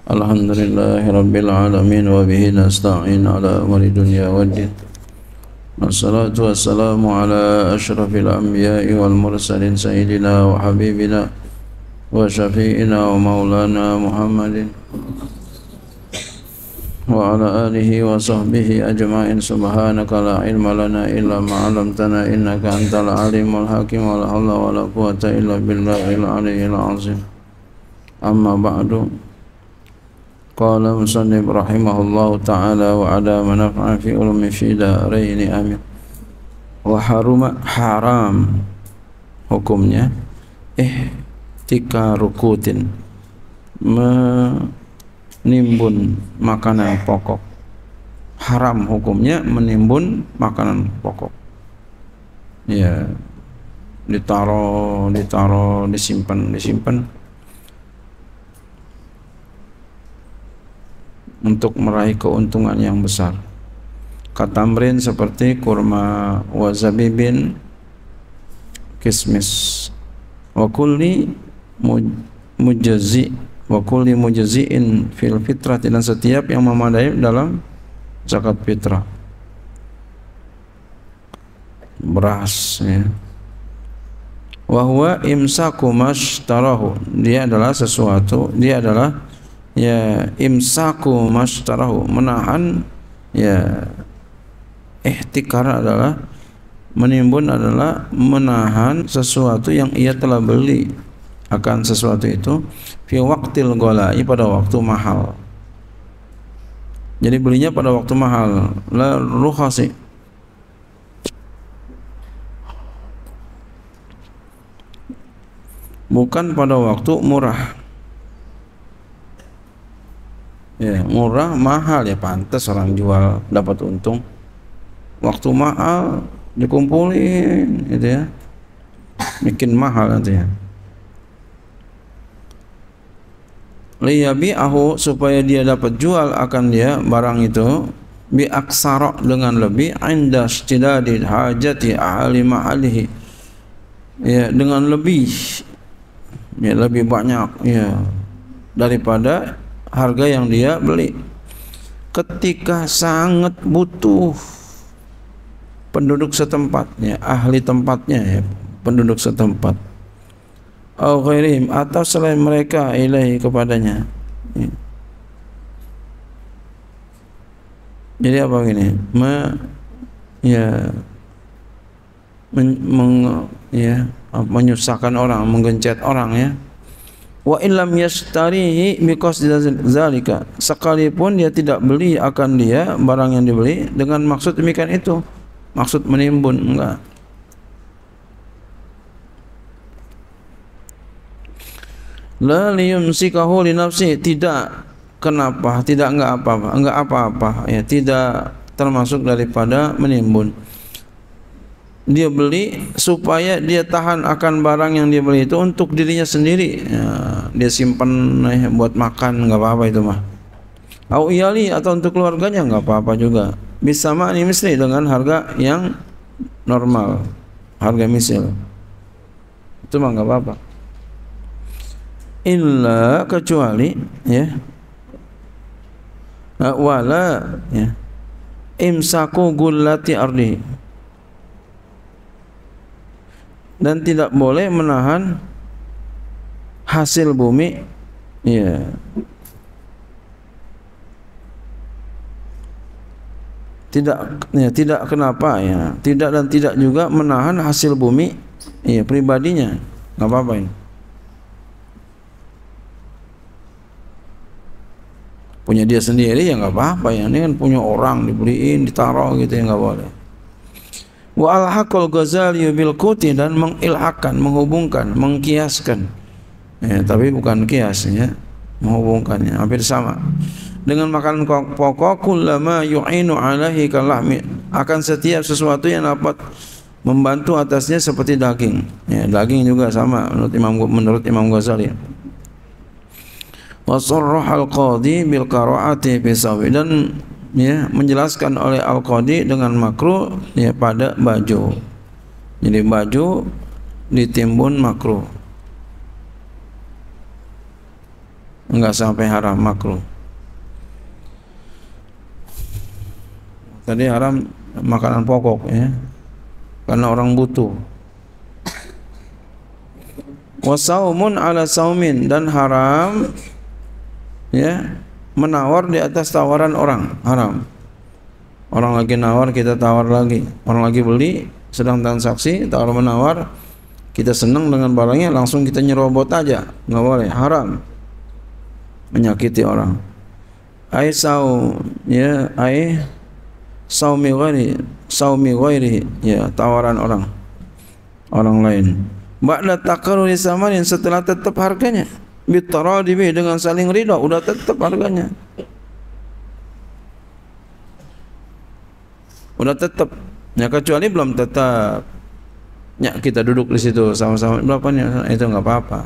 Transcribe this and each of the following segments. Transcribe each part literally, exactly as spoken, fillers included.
Alhamdulillahi rabbil alamin wa bihi nasta'in ala umuri dunya waddin. Wassalatu wassalamu ala asyrafil anbiya'i wal mursalin sayyidina wa habibina wa syafi'ina wa maulana Muhammadin wa ala alihi wa sahbihi ajma'in. Subhanaka la ilma lana illa ma 'allamtana innaka antal alimul hakim. Wa la haula wa la quwwata illa billahil aliyyil azim. Amma ba'du. Qala musannif rahimahullahu ta'ala wa ada manaf'a fi ulumi fi daraini amin. Wa haruma haram hukumnya ihtikarukutin, menimbun makanan pokok. Haram hukumnya menimbun makanan pokok. Ya, ditaruh, ditaruh, disimpan, disimpan untuk meraih keuntungan yang besar. Katamrin seperti kurma, wa zabibin, kismis, wa kulli mujazzi, wa kulli mujazziin fil fitrah, dan setiap yang memadai dalam zakat fitrah. Beras, ya. Wa huwa imsaku mashtarahu, dia adalah sesuatu, dia adalah ya imsaku mashtarahu, menahan. Ya, ihtikar adalah menimbun, adalah menahan sesuatu yang ia telah beli akan sesuatu itu fi waqtil ghalai, pada waktu mahal. Jadi belinya pada waktu mahal, la rukhasi, bukan pada waktu murah. Ya, murah mahal ya pantas orang jual dapat untung. Waktu mahal dikumpulin gitu ya, bikin mahal nanti ya. Liyabi'ahu, supaya dia dapat jual akan dia barang itu, bi aksara, dengan lebih, inda istidadi hajati ahli ma'alihi, ya dengan lebih, ya lebih banyak ya daripada harga yang dia beli. Ketika sangat butuh penduduk setempatnya, ahli tempatnya, ya, penduduk setempat, au ghairihim, atau selain mereka, ilahi, kepadanya. Ya. Jadi apa gini? Me, ya, men, meng, ya, menyusahkan orang, menggencet orang, ya. Wa illam yashtarihi biqasdi zalika, sekalipun dia tidak beli akan dia barang yang dibeli dengan maksud demikian itu, maksud menimbun, enggak. La liyumsikahu li nafsi, tidak, kenapa? Tidak, enggak apa-apa, enggak apa-apa, ya, tidak termasuk daripada menimbun. Dia beli supaya dia tahan akan barang yang dia beli itu untuk dirinya sendiri, ya, dia simpan eh, buat makan, nggak apa-apa itu mah. Au iyali, atau untuk keluarganya, nggak apa-apa juga. Bisa ma'ni misli, dengan harga yang normal, harga misil, itu mah nggak apa-apa. Illa, kecuali, ya, wala, ya, imsaku gullati ardi, dan tidak boleh menahan hasil bumi, ya, tidak, ya, tidak, kenapa, ya, tidak, dan tidak juga menahan hasil bumi, ya, pribadinya, nggak apa-apa ini. Punya dia sendiri ya nggak apa-apa, ya, ini kan punya orang, dibeliin, ditaruh gitu, ya nggak boleh. Wa alhaqal Ghazali bil kuti, dan mengilhakan, menghubungkan, mengkiaskan, ya, tapi bukan kias, ya, menghubungkannya hampir sama dengan makanan pokok. Kullama yu'inu alaihi kalahmi, akan setiap sesuatu yang dapat membantu atasnya seperti daging, ya, daging juga sama menurut Imam menurut Imam Ghazali. Wa sarrahal qadi bil qaraati fi sawi, dan ya menjelaskan oleh Al-Qadi dengan makruh, ya, pada baju. Jadi baju ditimbun makruh. enggak sampai haram, makruh. Tadi haram makanan pokok ya, karena orang butuh. Wasaumun ala saumin, dan haram ya menawar di atas tawaran orang, haram. Orang lagi nawar kita tawar lagi, orang lagi beli sedang transaksi tawar menawar, kita senang dengan barangnya langsung kita nyerobot aja, nggak boleh, haram, menyakiti orang. Ai sau ya ai saumi ghairi saumi ghairi ya, tawaran orang orang lain. Ba'da taqarruri samanin, setelah tetap harganya, bitaradibi, dengan saling ridha, udah tetap harganya, udah tetap ya, kecuali belum tetap ya, kita duduk di situ sama-sama berapanya itu nggak apa-apa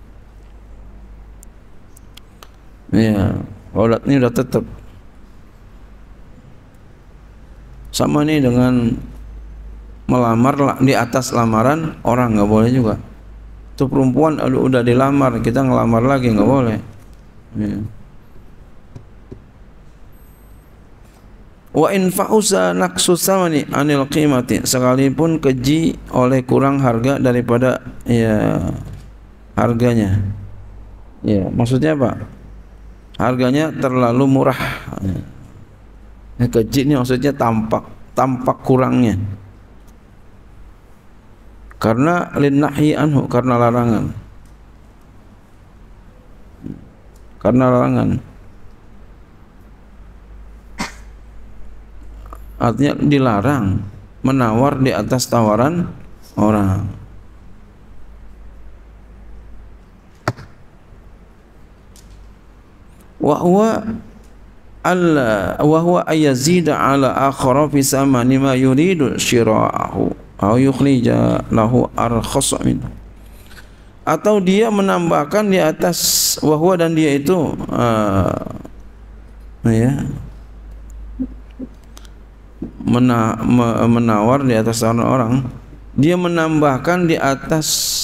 ya. Kalau ini udah tetap sama nih dengan melamar di atas lamaran orang, nggak boleh juga. Itu perempuan aduh, udah dilamar, kita ngelamar lagi nggak boleh ya. Wa in fa'usa naqsus samani anil qimati, sekalipun keji oleh kurang harga daripada ya harganya. Ya, maksudnya apa? Harganya terlalu murah. Ya, keji ini maksudnya tampak tampak kurangnya. Karena linnahi anhu, karena larangan. Karena larangan. Artinya dilarang menawar di atas tawaran orang. Wa huwa alla wa huwa ayazida ala akhara fi samani ma yuridu shira'ahu aw yukhrija lahu arkhas min, atau dia menambahkan di atas wahwa, dan dia itu uh, ya mena, menawar di atas orang, dia menambahkan di atas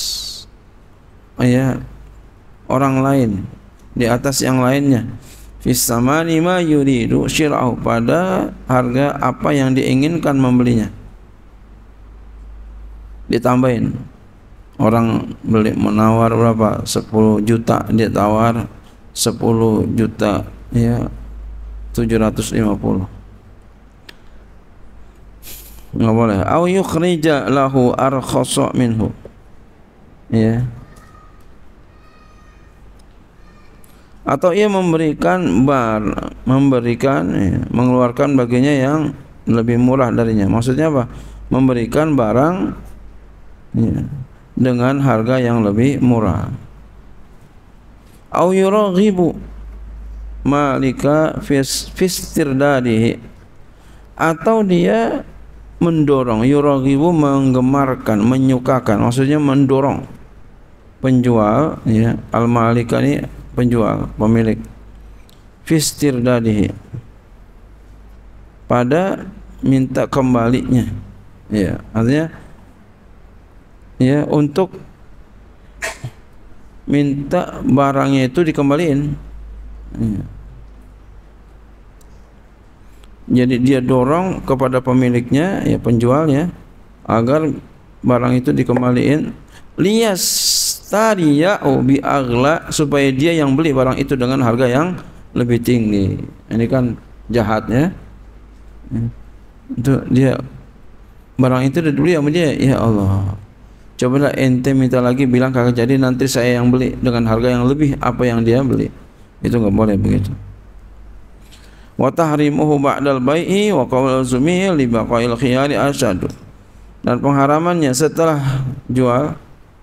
ya orang lain, di atas yang lainnya, fis samani ma yuridu syira'u, pada harga apa yang diinginkan membelinya, ditambahin. Orang beli menawar berapa, sepuluh juta, dia tawar sepuluh juta ya tujuh ratus lima puluh, nggak boleh. Au yukhrija lahu arkhasa minhu ya, atau ia memberikan bar memberikan ya, mengeluarkan baginya yang lebih murah darinya. Maksudnya apa? Memberikan barang ya, dengan harga yang lebih murah. Au yuraghibu malika fistirdadihi, atau dia mendorong, yuraghibu menggemarkan, menyukakan, maksudnya mendorong penjual ya, al-malika ini penjual, pemilik, fistirdadihi, pada minta kembalinya ya, artinya ya untuk minta barangnya itu dikembaliin ya. Jadi dia dorong kepada pemiliknya ya, penjualnya, agar barang itu dikembaliin, liyastariya'u bi aghla, supaya dia yang beli barang itu dengan harga yang lebih tinggi. Ini kan jahatnya ya. Itu dia barang itu udah dibeli sama dia, ya Allah, cobalah ente minta lagi, bilang kagak jadi, nanti saya yang beli dengan harga yang lebih apa yang dia beli. Itu enggak boleh begitu. Wa tahrimuhu ba'dal bai'i wa qawl zumi li baqa'il khiyari asyad, dan pengharamannya setelah jual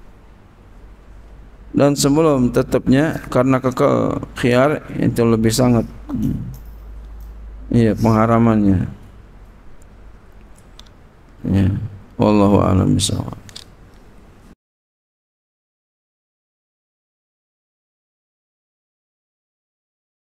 dan sebelum tetapnya karena kekal khiyar, itu lebih sangat iya pengharamannya ya. Wallahu a'lam bishawab.